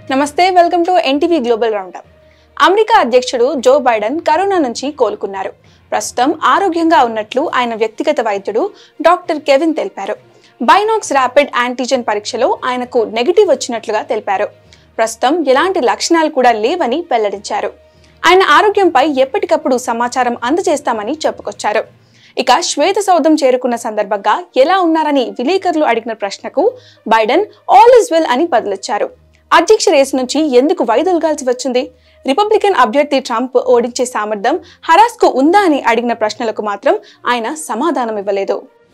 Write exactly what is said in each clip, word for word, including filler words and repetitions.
నమస్తే, welcome to NTV global roundup. America అధ్యక్షుడు Joe Biden corona నుంచి కోలుకున్నారు. ప్రస్తుతం ఆరోగ్యంగా ఉన్నట్లు ఆయన వ్యక్తిగత వైద్యుడు డాక్టర్ కెవిన్ తెలిపారు. బైనాక్స్ ర్యాపిడ్ యాంటీజెన్ పరీక్షలో ఆయనకు నెగిటివ్ వచ్చినట్లుగా తెలిపారు. ప్రస్తుతం ఎలాంటి లక్షణాలు కూడా లేవని వెల్లడించారు. ఆయన ఆరోగ్యంపై ఎప్పటికప్పుడు సమాచారం అందజేస్తామని చెప్పుకొచ్చారు. ఇక శ్వేత సౌధం చేరుకున్న సందర్భంగా ఎలా ఉన్నారని విలేకరులు అడిగిన ప్రశ్నకు బైడెన్ ఆల్ ఇస్ వెల్ అని బదులిచ్చారు. అధ్యక్ష రేసు నుంచి ఎందుకు వైదొలగాల్సి వచ్చింది? రిపబ్లికన్ అభ్యర్థి ట్రంప్ ఓడించే సామర్థ్యం హరాస్ కు ఉందా అని అడిగిన ప్రశ్నలకు మాత్రం ఆయన సమాధానం ఇవ్వలేదు.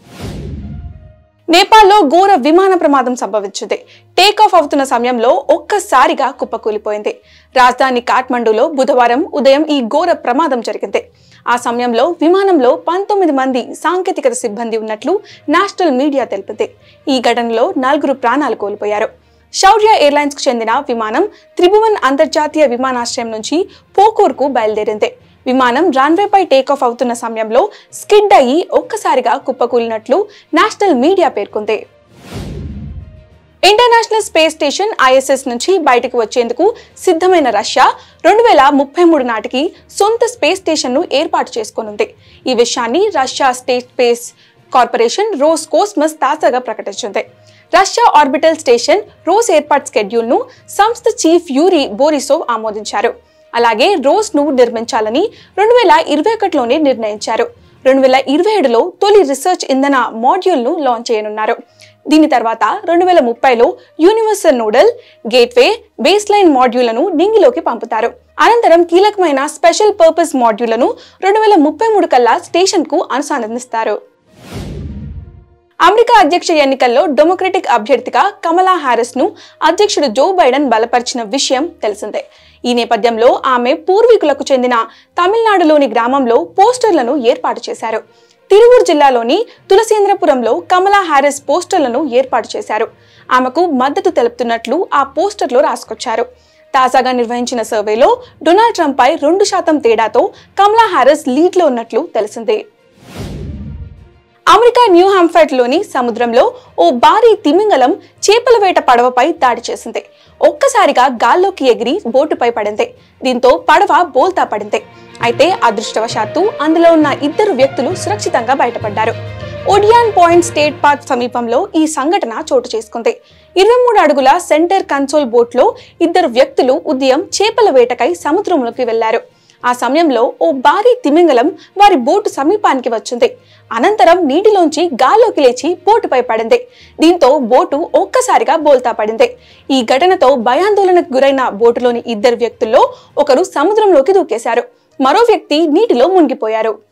నేపాల్లో ఘోర విమాన ప్రమాదం సంభవించింది. టేక్ ఆఫ్ అవుతున్న సమయంలో ఒక్కసారిగా కుప్పకూలిపోయింది. రాజధాని కాఠ్మండూలో బుధవారం ఉదయం ఈ ఘోర ప్రమాదం జరిగింది. ఆ సమయంలో విమానంలో పంతొమ్మిది మంది సాంకేతికత సిబ్బంది ఉన్నట్లు నేషనల్ మీడియా తెలిపింది. ఈ ఘటనలో నలుగురు ప్రాణాలు కోల్పోయారు. శౌర్య ఎయిర్లైన్స్ కు చెందిన విమానం త్రిభువన్ అంతర్జాతీయ విమానాశ్రయం నుంచి పోకూర్కు బయలుదేరింది. విమానం రన్వేపై టేకాఫ్ అవుతున్న సమయంలో స్కిడ్ అయ్యి ఒక్కసారిగా కుప్పకూలినట్లు నేషనల్ మీడియా పేర్కొంది. ఇంటర్నేషనల్ స్పేస్ స్టేషన్ ఐఎస్ఎస్ నుంచి బయటకు వచ్చేందుకు సిద్ధమైన రష్యా రెండు వేల ముప్పై మూడు నాటికి సొంత స్పేస్ స్టేషన్ ను ఏర్పాటు చేసుకోనుంది. ఈ విషయాన్ని Russia state space corporation Roscosmos తాజాగా ప్రకటించింది. రష్యా ఆర్బిటల్ స్టేషన్ రోస్ ఏర్పాటు స్కెడ్యూల్ ను సంస్థ చీఫ్ యూరీ బోరిసోవ్ ఆమోదించారు. అలాగే రోస్ ను నిర్మించాలని రెండు వేల ఇరవై ఒకటిలోనే నిర్ణయించారు. రెండు వేల ఇరవై ఏడులో తొలి రీసెర్చ్ ఇంధన మాడ్యూల్ ను లాంచ్ చేయనున్నారు. దీని తర్వాత రెండు వేల ముప్పైలో universal nodal gateway base line మాడ్యూళ్లను నింగిలోకి పంపుతారు. అనంతరం కీలకమైన స్పెషల్ పర్పస్ మాడ్యూళ్లను రెండు వేల ముప్పై మూడు కల్లా స్టేషన్ కు అనుసంధానిస్తారు. అమెరికా అధ్యక్ష ఎన్నికల్లో డెమోక్రటిక్ అభ్యర్థిగా కమలా హారిస్ ను అధ్యక్షుడు జో బైడెన్ బలపరిచిన విషయం తెలిసిందే. ఈ నేపథ్యంలో ఆమె పూర్వీకులకు చెందిన తమిళనాడులోని గ్రామంలో పోస్టర్లను ఏర్పాటు చేశారు. తిరువూరు జిల్లాలోని తులసేంద్రపురంలో కమలా హారిస్ పోస్టర్లను ఏర్పాటు చేశారు. ఆమెకు మద్దతు తెలుపుతున్నట్లు ఆ పోస్టర్లో రాసుకొచ్చారు. తాజాగా నిర్వహించిన సర్వేలో డొనాల్డ్ ట్రంప్ పై రెండు శాతం తేడాతో కమలా హారిస్ లీడ్ లో ఉన్నట్లు తెలిసిందే. అమెరికా న్యూ హాంఫర్డ్ లోని సముద్రంలో ఓ భారీ తిమింగలం చేపల వేట పడవపై దాడి చేసింది. ఒక్కసారిగా గాల్లోకి ఎగిరి బోటుపై పడింది. దీంతో పడవ బోల్తా పడింది. అయితే అదృష్టవశాత్తు అందులో ఉన్న ఇద్దరు వ్యక్తులు సురక్షితంగా బయటపడ్డారు. ఒడియాన్ పాయింట్ స్టేట్ పార్క్ సమీపంలో ఈ సంఘటన చోటు చేసుకుంది. ఇరవై మూడు అడుగుల సెంటర్ కన్సోల్ బోట్ లో ఇద్దరు వ్యక్తులు ఉదయం చేపల వేటకై సముద్రంలోకి వెళ్లారు. ఆ సమయంలో ఓ భారీ తిమింగలం వారి బోటు సమీపానికి వచ్చింది. అనంతరం నీటిలోంచి గాల్లోకి లేచి బోటుపై పడింది. దీంతో బోటు ఒక్కసారిగా బోల్తా పడింది. ఈ ఘటనతో భయాందోళనకు గురైన బోటులోని ఇద్దరు వ్యక్తుల్లో ఒకరు సముద్రంలోకి దూకేశారు. మరో వ్యక్తి నీటిలో మునిగిపోయారు.